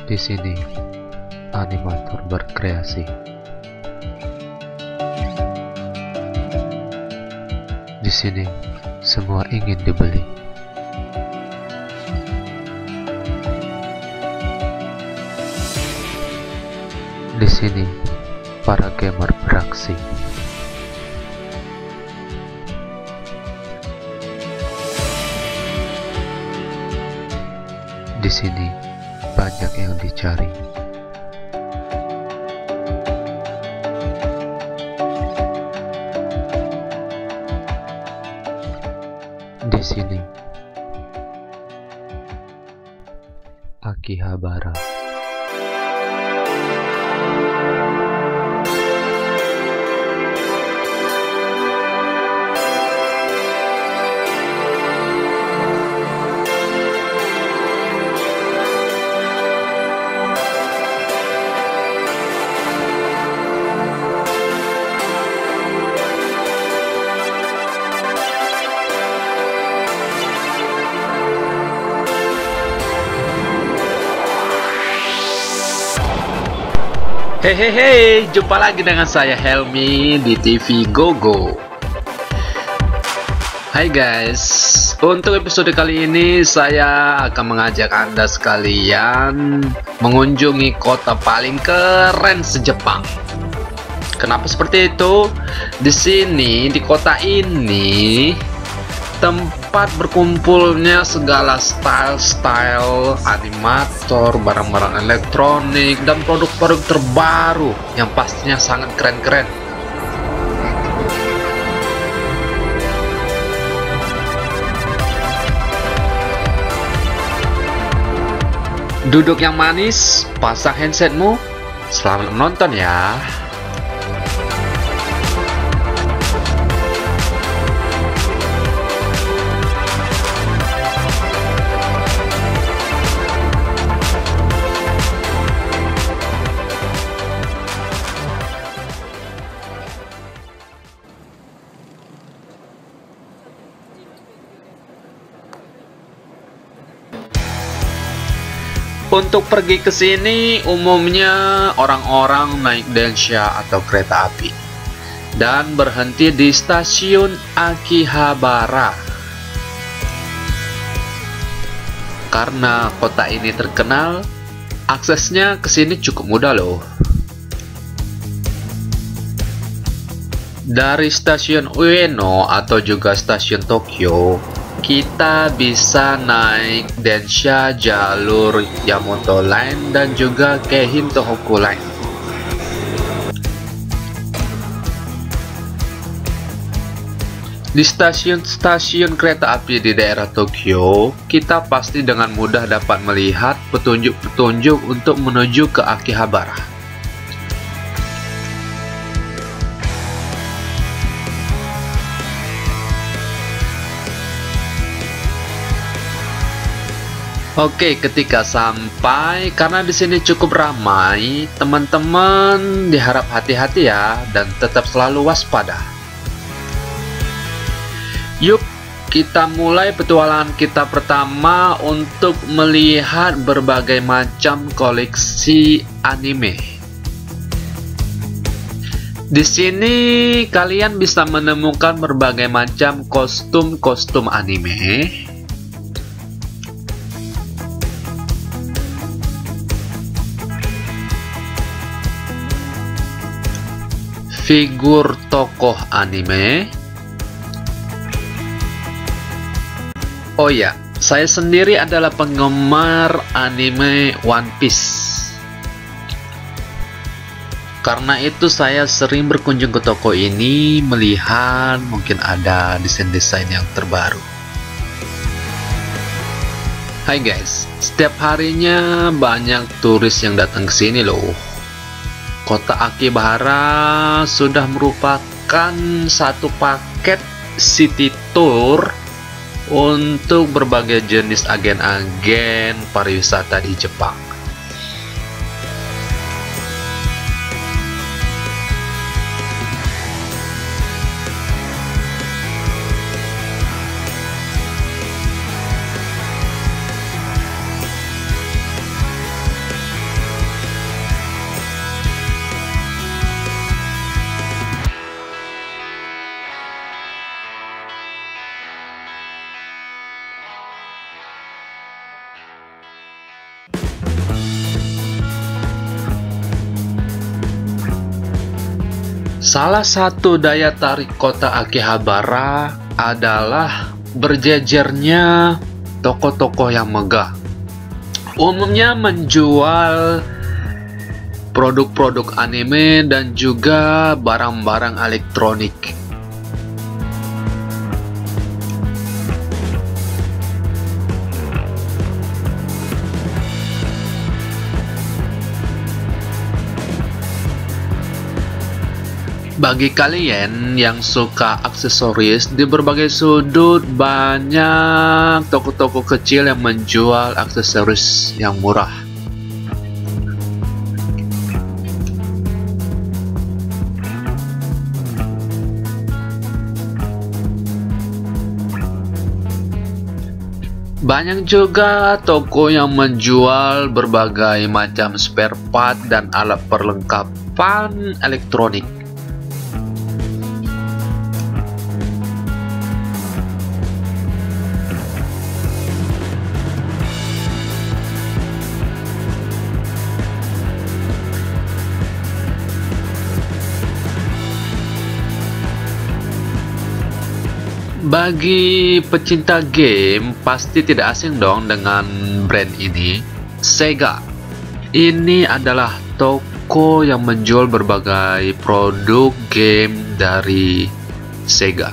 Di sini, animator berkreasi. Di sini, semua ingin dibeli. Di sini, para gamer beraksi. Di sini, banyak yang dicari. Di sini, Akihabara. Hehehe, jumpa lagi dengan saya Helmi di TV GoGo. Hai guys, untuk episode kali ini saya akan mengajak Anda sekalian mengunjungi kota paling keren se-Jepang. Kenapa seperti itu? Di sini, di kota ini, tempat berkumpulnya segala style-style animator, barang-barang elektronik, dan produk-produk terbaru yang pastinya sangat keren-keren. Duduk yang manis, pasang headsetmu. Selamat menonton ya. Untuk pergi ke sini umumnya orang-orang naik Densha atau kereta api dan berhenti di stasiun Akihabara. Karena kota ini terkenal, aksesnya ke sini cukup mudah loh. Dari stasiun Ueno atau juga stasiun Tokyo, kita bisa naik Densha jalur Yamato Line dan juga Keihin Tohoku Line. Di stasiun-stasiun kereta api di daerah Tokyo, kita pasti dengan mudah dapat melihat petunjuk-petunjuk untuk menuju ke Akihabara. Oke, ketika sampai, karena di sini cukup ramai, teman-teman diharap hati-hati ya dan tetap selalu waspada. Yuk, kita mulai petualangan kita pertama untuk melihat berbagai macam koleksi anime. Di sini kalian bisa menemukan berbagai macam kostum-kostum anime. Figur tokoh anime. Oh ya, saya sendiri adalah penggemar anime One Piece. Karena itu saya sering berkunjung ke toko ini melihat mungkin ada desain-desain yang terbaru. Hai guys, setiap harinya banyak turis yang datang ke sini loh. Kota Akihabara sudah merupakan satu paket city tour untuk berbagai jenis agen-agen pariwisata di Jepang. Salah satu daya tarik kota Akihabara adalah berjejernya toko-toko yang megah. Umumnya menjual produk-produk anime dan juga barang-barang elektronik. Bagi kalian yang suka aksesoris, di berbagai sudut banyak toko-toko kecil yang menjual aksesoris yang murah. Banyak juga toko yang menjual berbagai macam spare part dan alat perlengkapan elektronik. Bagi pecinta game, pasti tidak asing dong dengan brand ini, Sega. Ini adalah toko yang menjual berbagai produk game dari Sega.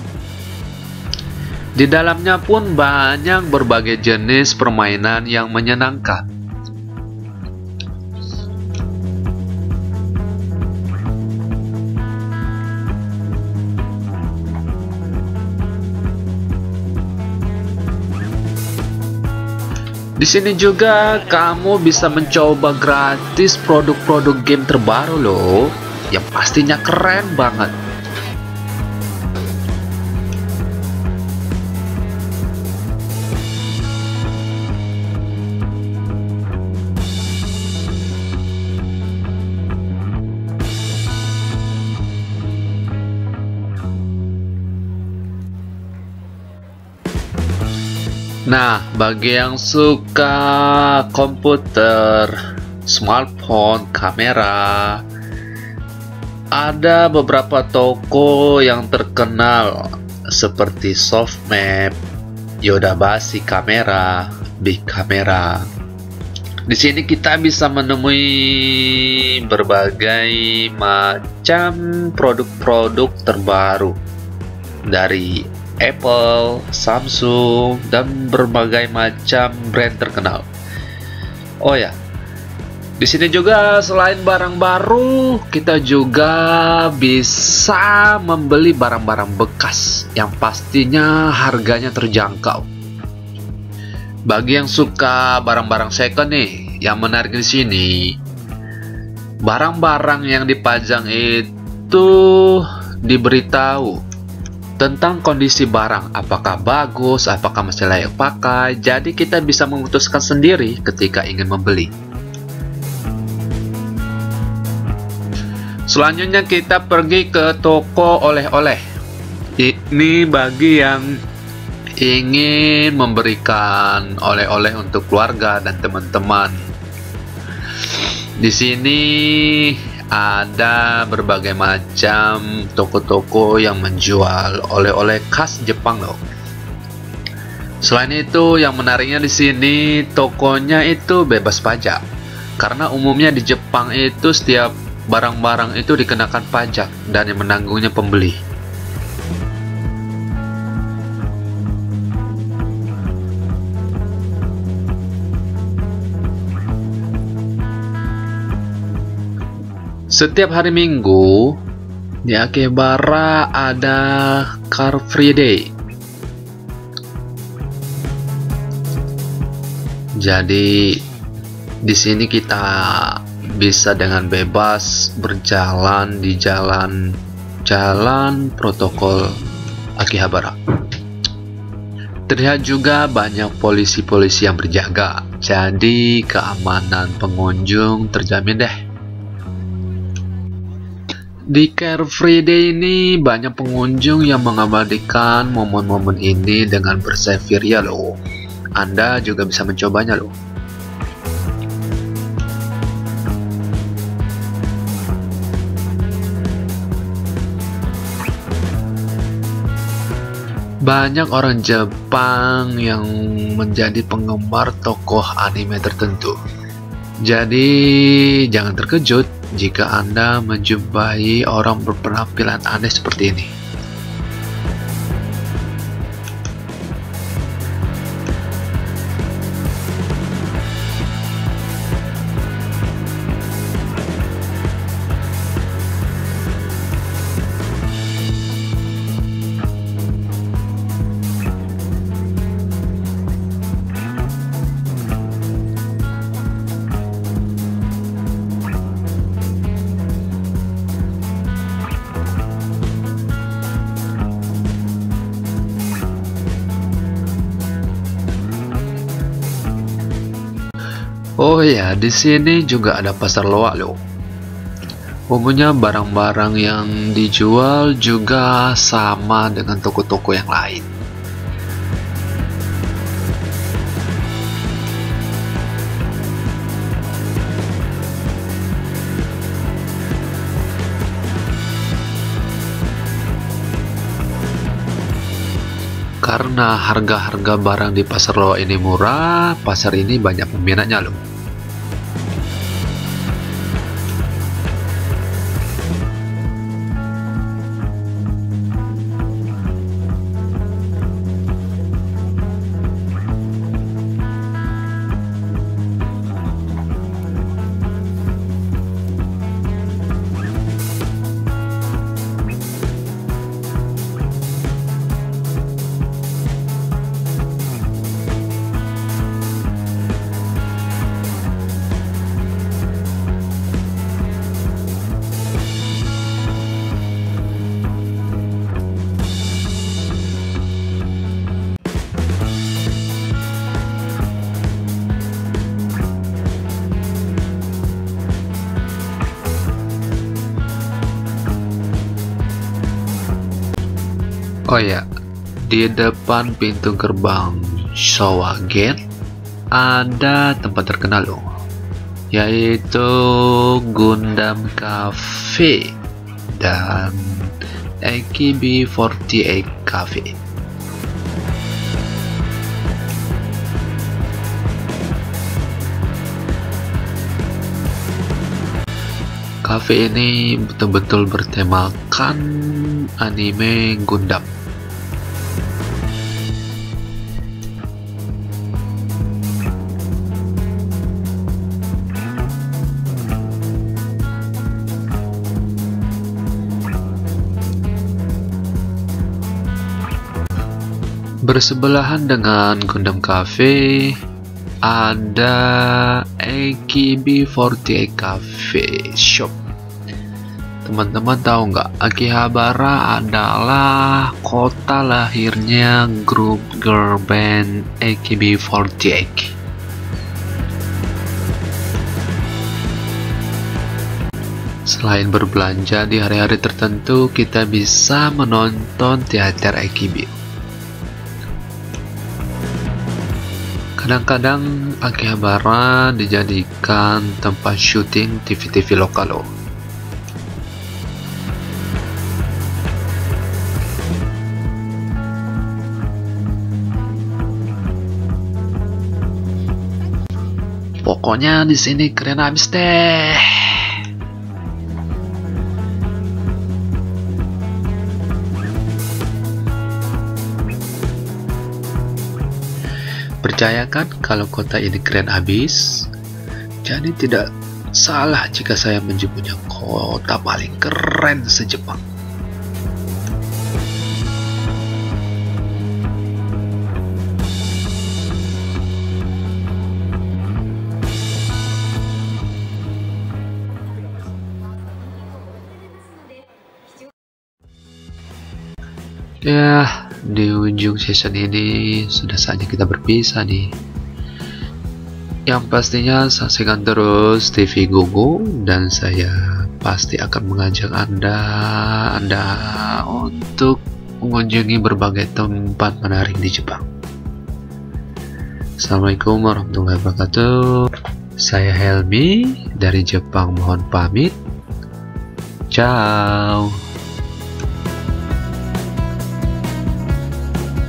Di dalamnya pun banyak berbagai jenis permainan yang menyenangkan. Di sini juga kamu bisa mencoba gratis produk-produk game terbaru loh, yang pastinya keren banget. Nah, bagi yang suka komputer, smartphone, kamera, ada beberapa toko yang terkenal seperti Softmap, Yodobashi Kamera, Big Camera. Di sini kita bisa menemui berbagai macam produk-produk terbaru dari Apple, Samsung, dan berbagai macam brand terkenal. Oh ya, di sini juga selain barang baru, kita juga bisa membeli barang-barang bekas yang pastinya harganya terjangkau. Bagi yang suka barang-barang second nih, yang menarik di sini, barang-barang yang dipajang itu diberitahu tentang kondisi barang, apakah bagus, apakah masih layak pakai. Jadi kita bisa memutuskan sendiri ketika ingin membeli. Selanjutnya kita pergi ke toko oleh-oleh. Ini bagi yang ingin memberikan oleh-oleh untuk keluarga dan teman-teman. Di sini ada berbagai macam toko-toko yang menjual oleh-oleh khas Jepang loh. Selain itu, yang menariknya di sini tokonya itu bebas pajak. Karena umumnya di Jepang itu setiap barang-barang itu dikenakan pajak dan yang menanggungnya pembeli. Setiap hari Minggu di Akihabara ada Car Free Day. Jadi di sini kita bisa dengan bebas berjalan di jalan protokol Akihabara. Terlihat juga banyak polisi-polisi yang berjaga. Jadi keamanan pengunjung terjamin deh. Di Carefree Day ini banyak pengunjung yang mengabadikan momen-momen ini dengan berseviria loh. Anda juga bisa mencobanya loh. Banyak orang Jepang yang menjadi penggemar tokoh anime tertentu. Jadi, jangan terkejut jika Anda menjumpai orang berpenampilan aneh seperti ini. Oh ya, di sini juga ada pasar loak loh. Umumnya barang-barang yang dijual juga sama dengan toko-toko yang lain. Karena harga-harga barang di pasar loak ini murah, pasar ini banyak peminatnya loh. Oh ya, di depan pintu gerbang Showa Gate ada tempat terkenal loh, yaitu Gundam Cafe dan AKB48 Cafe. Cafe ini betul-betul bertemakan anime Gundam. Bersebelahan dengan Gundam Cafe ada AKB48 Cafe Shop. Teman-teman tahu nggak, Akihabara adalah kota lahirnya grup girl band AKB48. Selain berbelanja di hari-hari tertentu, kita bisa menonton teater AKB. Kadang-kadang Akihabara dijadikan tempat syuting TV-TV lokal loh. Pokoknya di sini keren abis deh. Percaya kan kalau kota ini keren abis? Jadi tidak salah jika saya menyebutnya kota paling keren se-Jepang. Ya, di ujung season ini sudah saatnya kita berpisah nih. Yang pastinya saksikan terus TV Gogo dan saya pasti akan mengajak Anda untuk mengunjungi berbagai tempat menarik di Jepang. Assalamualaikum warahmatullahi wabarakatuh. Saya Helmi dari Jepang, mohon pamit. Ciao.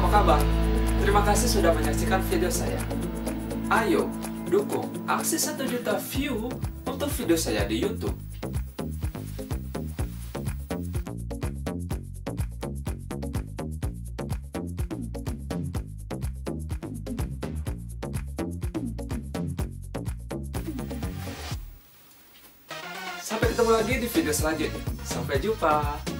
apa kabar? Terima kasih sudah menyaksikan video saya. Ayo, dukung aksi 1 juta view untuk video saya di YouTube. Sampai ketemu lagi di video selanjutnya. Sampai jumpa.